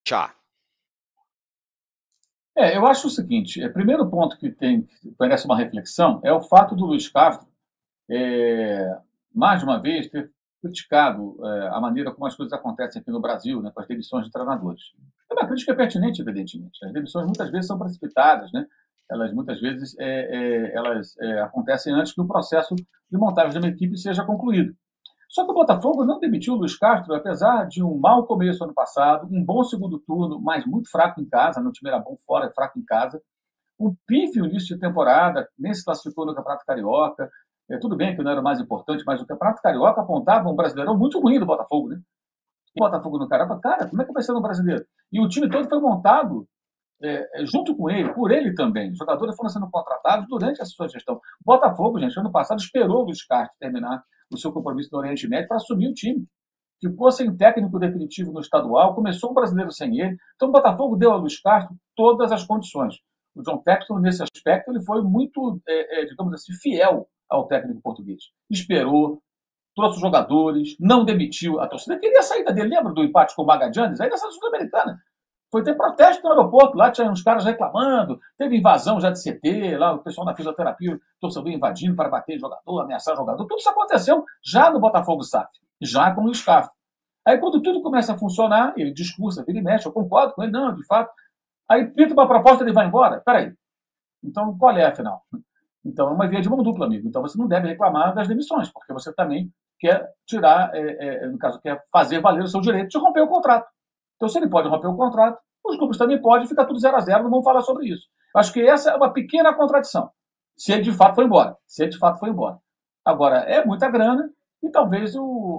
Tchá. Eu acho o seguinte, o primeiro ponto que merece uma reflexão é o fato do Luiz Castro, mais de uma vez, ter criticado a maneira como as coisas acontecem aqui no Brasil, né, com as demissões de treinadores. É uma crítica pertinente, evidentemente. As demissões muitas vezes são precipitadas, né? Elas muitas vezes acontecem antes que o processo de montagem de uma equipe seja concluído. Só que o Botafogo não demitiu o Luiz Castro, apesar de um mau começo ano passado, um bom segundo turno, mas muito fraco em casa. No time era bom fora, é fraco em casa. Um pífio início de temporada, nem se classificou no Campeonato Carioca. Tudo bem que não era o mais importante, mas o Campeonato Carioca apontava um brasileirão muito ruim do Botafogo, né? O Botafogo no Carioca, cara, como é que vai ser no brasileiro? E o time todo foi montado junto com ele, por ele também. Os jogadores foram sendo contratados durante a sua gestão. O Botafogo, gente, ano passado esperou o Luiz Castro terminar o seu compromisso no Oriente Médio para assumir o time. Ficou sem técnico definitivo no estadual, começou o brasileiro sem ele. Então o Botafogo deu ao Luiz Castro todas as condições. O John Textor, nesse aspecto, ele foi muito, digamos assim, fiel ao técnico português. Esperou, trouxe os jogadores, não demitiu a torcida. Queria a saída dele. Lembra do empate com o Magallanes? Aí nessa Sul-Americana. Foi ter protesto no aeroporto, lá tinha uns caras reclamando, teve invasão já de CT, lá o pessoal da fisioterapia, torcedor invadindo para bater jogador, ameaçar jogador. Tudo isso aconteceu já no Botafogo SAF, já com o Luiz Castro. Aí quando tudo começa a funcionar, ele discursa, vira e mexe, eu concordo com ele, não, de fato. Aí pinta uma proposta, ele vai embora. Peraí. Então, qual é, afinal? Então, é uma via de mão dupla, amigo. Então, você não deve reclamar das demissões, porque você também quer tirar, no caso, quer fazer valer o seu direito de romper o contrato. Então, se ele pode romper o contrato, os clubes também podem, ficar tudo 0-0, não vamos falar sobre isso. Acho que essa é uma pequena contradição. Se ele de fato foi embora. Se ele de fato foi embora. Agora, é muita grana e talvez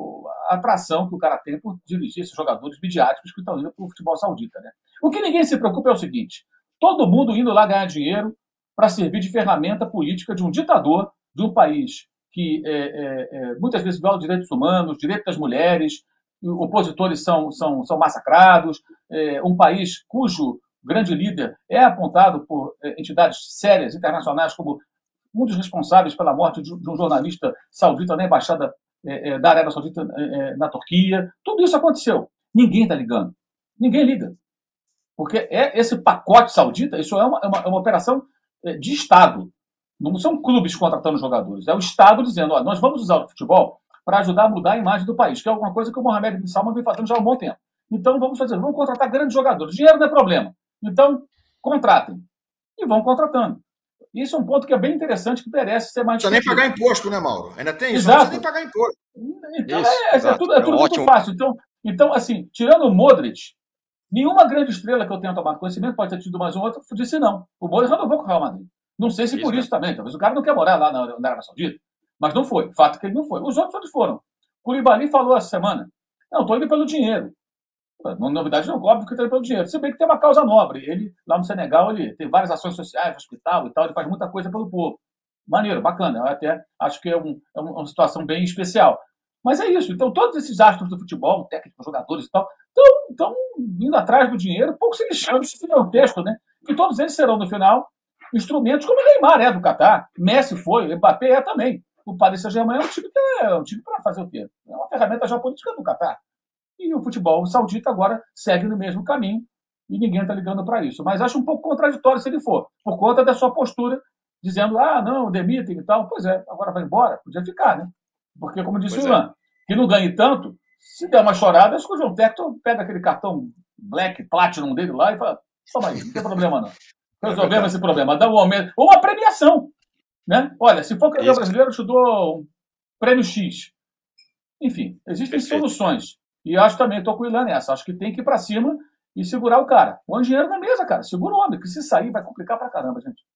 a atração que o cara tem por dirigir esses jogadores midiáticos que estão indo para o futebol saudita. Né? O que ninguém se preocupa é o seguinte: todo mundo indo lá ganhar dinheiro para servir de ferramenta política de um ditador de um país que muitas vezes viola direitos humanos, direitos das mulheres, opositores são massacrados, um país cujo grande líder é apontado por entidades sérias internacionais como um dos responsáveis pela morte de um jornalista saudita na embaixada da Arábia Saudita na Turquia. Tudo isso aconteceu. Ninguém está ligando. Ninguém liga. Porque esse pacote saudita, isso é uma operação de Estado. Não são clubes contratando jogadores. É o Estado dizendo, ó, nós vamos usar o futebol para ajudar a mudar a imagem do país, que é alguma coisa que o Mohamed bin Salman vem fazendo já há um bom tempo. Então vamos contratar grandes jogadores. Dinheiro não é problema. Então, contratem. E vão contratando. Isso é um ponto que é bem interessante, que merece ser mais discutido. Não precisa nem pagar imposto, né, Mauro? Ainda tem isso, exato. Não precisa nem pagar imposto. Então, é tudo muito fácil. Então, assim, tirando o Modric, nenhuma grande estrela que eu tenha tomado conhecimento, pode ter tido mais um outro, disse não. O Modric renovou com o Real Madrid. Não sei se por isso também. Talvez o cara não quer morar lá na Arábia Saudita. Mas não foi. Fato que ele não foi. Os outros todos foram. Koulibaly falou essa semana: não, estou indo pelo dinheiro. Novidade não, óbvio que está indo pelo dinheiro. Se bem que tem uma causa nobre. Ele, lá no Senegal, ele tem várias ações sociais, hospital e tal, ele faz muita coisa pelo povo. Maneiro, bacana. Eu até acho que é uma situação bem especial. Mas é isso. Então, todos esses astros do futebol, técnicos, jogadores e tal, estão indo atrás do dinheiro, pouco se lixando, se fizer um texto, né? E todos eles serão, no final, instrumentos como o Neymar é do Catar, Messi foi, o Mbappé é também. O Paris Saint-Germain é um time para fazer o quê? É uma ferramenta geopolítica do Catar. E o futebol saudita agora segue no mesmo caminho e ninguém está ligando para isso. Mas acho um pouco contraditório se ele for, por conta da sua postura, dizendo, não, demitem e tal. Pois é, agora vai embora, podia ficar, né? Porque, como disse o Ilan, que não ganhe tanto, se der uma chorada, acho que o João Tector pega aquele cartão Black, Platinum dele lá e fala, toma aí, não tem problema não. Resolvemos esse problema, dá um aumento. Ou uma premiação. Né? Olha, se for campeão brasileiro, eu te dou um prêmio X. Enfim, existem soluções. E acho também, estou com o Ilan nessa, acho que tem que ir para cima e segurar o cara. Põe dinheiro na mesa, cara. Segura o homem, que se sair vai complicar pra caramba, gente.